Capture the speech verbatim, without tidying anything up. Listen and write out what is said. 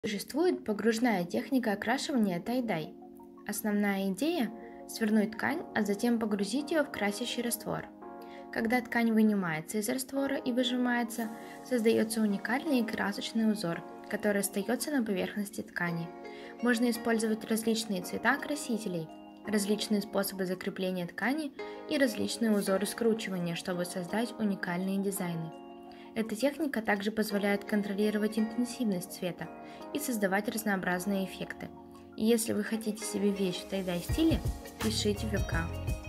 Существует погружная техника окрашивания тай-дай. Основная идея – свернуть ткань, а затем погрузить ее в красящий раствор. Когда ткань вынимается из раствора и выжимается, создается уникальный красочный узор, который остается на поверхности ткани. Можно использовать различные цвета красителей, различные способы закрепления ткани и различные узоры скручивания, чтобы создать уникальные дизайны. Эта техника также позволяет контролировать интенсивность цвета и создавать разнообразные эффекты. И если вы хотите себе вещь в тай-дай стиле, пишите в ВК.